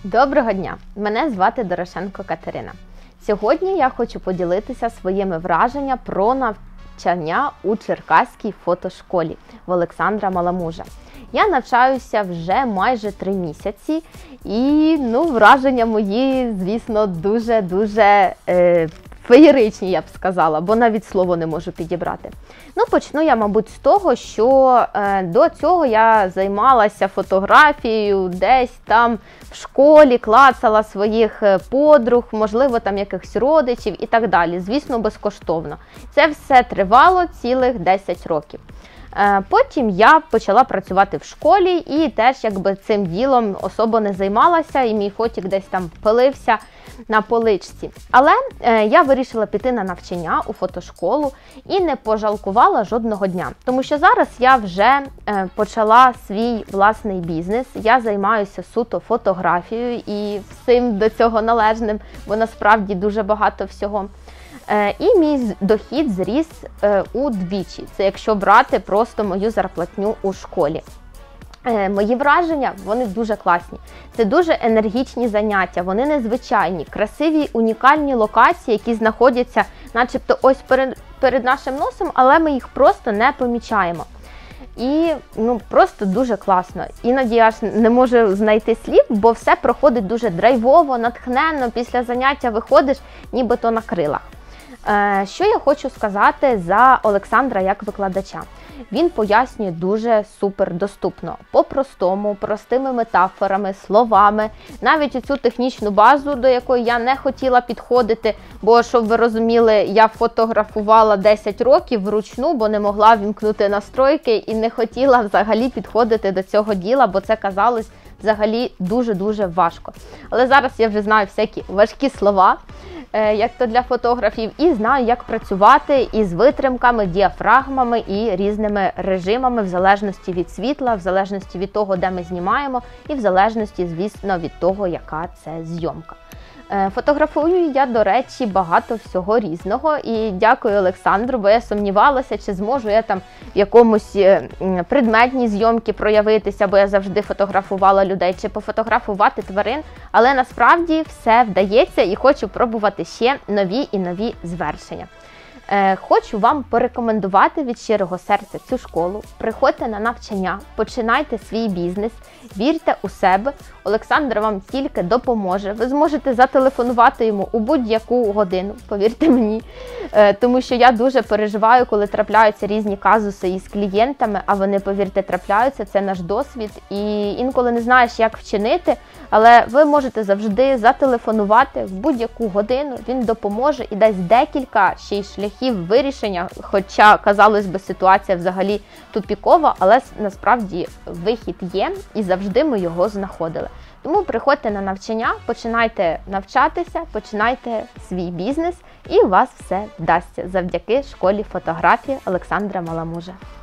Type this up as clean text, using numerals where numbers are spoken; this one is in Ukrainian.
Доброго дня! Мене звати Дорошенко Катерина. Сьогодні я хочу поділитися своїми враженнями про навчання у Черкаській фотошколі в Олександра Маламужа. Я навчаюся вже майже 3 місяці і враження мої, звісно, дуже феєричні, я б сказала, бо навіть слово не можу підібрати. Почну я, мабуть, з того, що до цього я займалася фотографією десь там в школі, клацала своїх подруг, можливо, там якихось родичів і так далі. Звісно, безкоштовно. Це все тривало цілих 10 років. Потім я почала працювати в школі і теж цим ділом особо не займалася, і мій фотік десь там пилився на поличці. Але я вирішила піти на навчання у фотошколу і не пожалкувала жодного дня. Тому що зараз я вже почала свій власний бізнес, я займаюся суто фотографією і всім до цього належним, бо насправді дуже багато всього. І мій дохід зріс удвічі. Це якщо брати просто мою зарплатню у школі. Мої враження, вони дуже класні. Це дуже енергічні заняття, вони незвичайні, красиві, унікальні локації, які знаходяться начебто ось перед нашим носом, але ми їх просто не помічаємо. І просто дуже класно. Іноді я аж не можу знайти слів, бо все проходить дуже драйвово, натхненно, після заняття виходиш нібито на крилах. Що я хочу сказати за Олександра як викладача? Він пояснює дуже супер доступно, по-простому, простими метафорами, словами. Навіть цю технічну базу, до якої я не хотіла підходити, бо, щоб ви розуміли, я фотографувала 10 років вручну, бо не могла вімкнути настройки і не хотіла взагалі підходити до цього діла, бо це казалось взагалі дуже-дуже важко. Але зараз я вже знаю всякі важкі слова, як то для фотографів, і знаю, як працювати із витримками, діафрагмами і різними режимами, в залежності від світла, в залежності від того, де ми знімаємо, і в залежності, звісно, від того, яка це зйомка. Фотографую я, до речі, багато всього різного, і дякую Олександру, бо я сумнівалася, чи зможу я там в якомусь предметній зйомці проявитися, бо я завжди фотографувала людей, чи пофотографувати тварин, але насправді все вдається і хочу пробувати ще нові і нові звершення. Хочу вам порекомендувати від щирого серця цю школу. Приходьте на навчання, починайте свій бізнес, вірте у себе. Олександр вам тільки допоможе. Ви зможете зателефонувати йому у будь-яку годину, повірте мені. Тому що я дуже переживаю, коли трапляються різні казуси із клієнтами, а вони, повірте, трапляються, це наш досвід. І інколи не знаєш, як вчинити, але ви можете завжди зателефонувати в будь-яку годину, він допоможе і дасть декілька ще й шляхів вирішення, хоча, казалось би, ситуація взагалі тупікова, але насправді вихід є і завжди ми його знаходили. Тому приходьте на навчання, починайте навчатися, починайте свій бізнес і у вас все вдасться завдяки школі фотографії Олександра Маламужа.